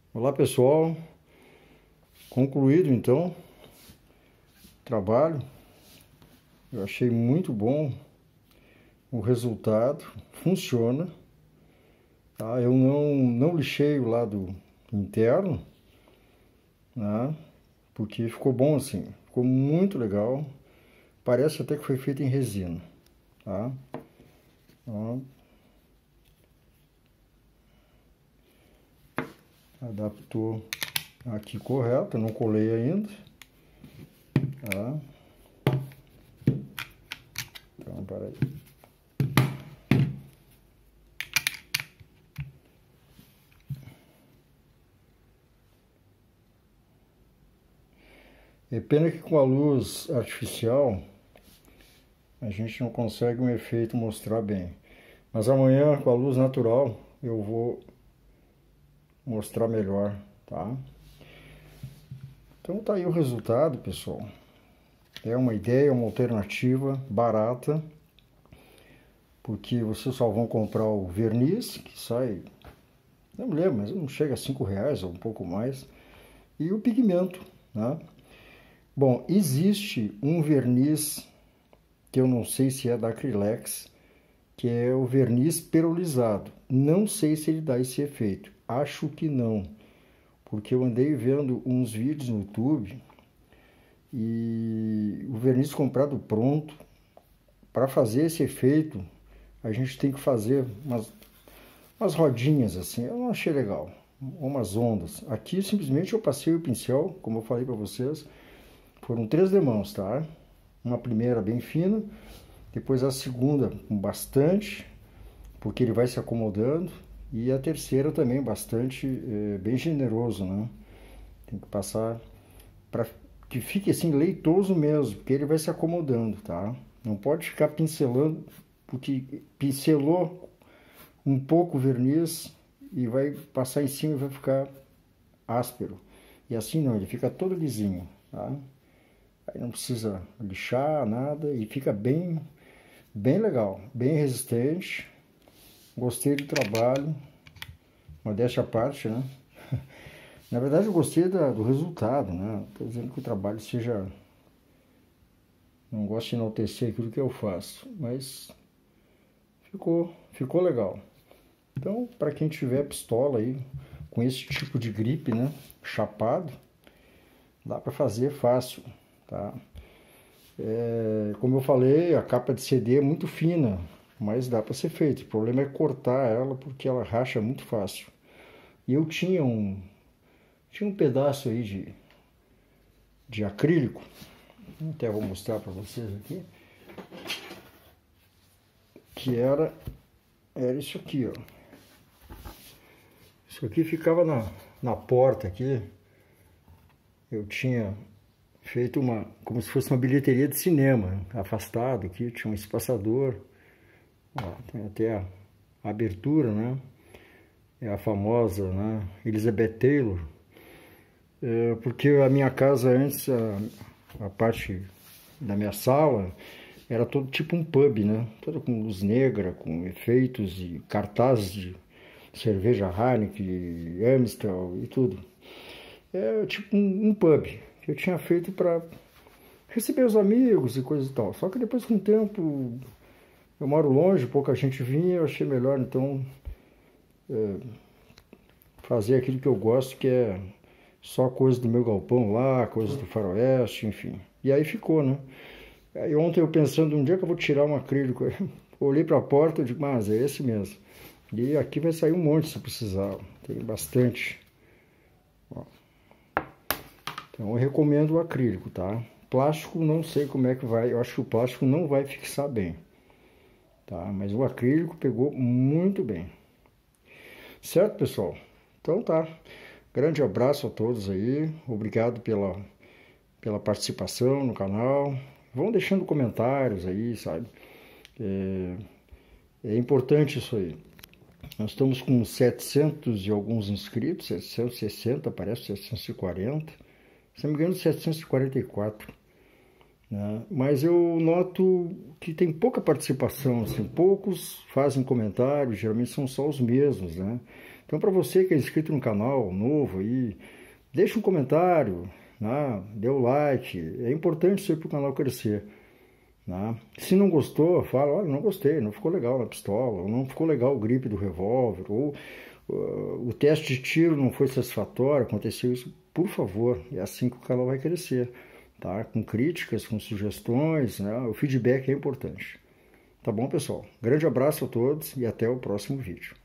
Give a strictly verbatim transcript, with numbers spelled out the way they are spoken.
Olá pessoal, concluído então o trabalho. Eu achei muito bom o resultado, funciona, tá? Eu não, não lixei o lado interno, né? Porque ficou bom assim, ficou muito legal, parece até que foi feito em resina, tá? Então, adaptou aqui correto, não colei ainda, tá? Então, peraí. É pena que com a luz artificial a gente não consegue um efeito mostrar bem. Mas amanhã com a luz natural eu vou mostrar melhor, tá? Então tá aí o resultado, pessoal. É uma ideia, uma alternativa barata, porque vocês só vão comprar o verniz, que sai, não me lembro, mas não chega a cinco reais ou um pouco mais, e o pigmento, né? Bom, existe um verniz que eu não sei se é da Acrylex, que é o verniz perolizado. Não sei se ele dá esse efeito. Acho que não, porque eu andei vendo uns vídeos no YouTube e o verniz comprado pronto, para fazer esse efeito, a gente tem que fazer umas, umas rodinhas assim. Eu não achei legal, umas ondas. Aqui simplesmente eu passei o pincel, como eu falei para vocês, foram três demãos, tá? Uma primeira bem fina, depois a segunda com bastante, porque ele vai se acomodando, e a terceira também bastante, é, bem generoso, né? Tem que passar para que fique assim leitoso mesmo, porque ele vai se acomodando, tá? Não pode ficar pincelando, porque pincelou um pouco o verniz e vai passar em cima e vai ficar áspero. E assim não, ele fica todo lisinho, tá? Aí não precisa lixar nada e fica bem, bem legal, bem resistente. Gostei do trabalho, modéstia à parte, né? Na verdade eu gostei da, do resultado, né? Estou dizendo que o trabalho seja... Não gosto de enaltecer aquilo que eu faço, mas ficou, ficou legal. Então, para quem tiver pistola aí, com esse tipo de gripe, né? Chapado, dá para fazer fácil, tá? É, como eu falei, a capa de C D é muito fina, mas dá para ser feito. O problema é cortar ela, porque ela racha muito fácil. E eu tinha um, tinha um pedaço aí de, de acrílico, até vou mostrar para vocês aqui, que era, era isso aqui, ó. Isso aqui ficava na, na porta aqui. Eu tinha feito uma, como se fosse uma bilheteria de cinema, afastado aqui, tinha um espaçador, ó, tem até a, a abertura, né? É a famosa, né, Elizabeth Taylor, é, porque a minha casa antes, a, a parte da minha sala, era todo tipo um pub, né? Toda com luz negra, com efeitos e cartazes de cerveja Heineken, Amstel e tudo. É tipo um, um pub que eu tinha feito para receber os amigos e coisa e tal. Só que depois, com o tempo, eu moro longe, pouca gente vinha, eu achei melhor então é, fazer aquilo que eu gosto, que é só coisa do meu galpão lá, coisas do faroeste, enfim. E aí ficou, né? Aí ontem eu pensando, um dia que eu vou tirar um acrílico, olhei para a porta e digo, mas é esse mesmo. E aqui vai sair um monte se precisar, tem bastante. Ó. Então eu recomendo o acrílico, tá? Plástico não sei como é que vai, eu acho que o plástico não vai fixar bem, tá? Mas o acrílico pegou muito bem. Certo, pessoal? Então tá. Grande abraço a todos aí, obrigado pela, pela participação no canal. Vão deixando comentários aí, sabe? É, é importante isso aí. Nós estamos com setecentos e alguns inscritos, setecentos e sessenta, parece setecentos e quarenta. Se não me engano, setecentos e quarenta e quatro. Né? Mas eu noto que tem pouca participação, assim, poucos fazem comentários, geralmente são só os mesmos, né? Então, para você que é inscrito no canal, novo aí, deixa um comentário, né? Dê o like, é importante isso aí para o canal crescer. Né? Se não gostou, fala, olha, não gostei, não ficou legal na pistola, ou não ficou legal o grip do revólver, ou uh, o teste de tiro não foi satisfatório, aconteceu isso, por favor, é assim que o canal vai crescer, tá? Com críticas, com sugestões, né? O feedback é importante. Tá bom, pessoal? Grande abraço a todos e até o próximo vídeo.